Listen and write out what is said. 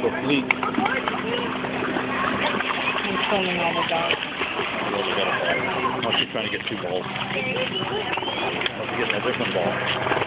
little fleet. I'm filming all the dogs. Oh, she's trying to get two balls. Oh, she's getting a different ball.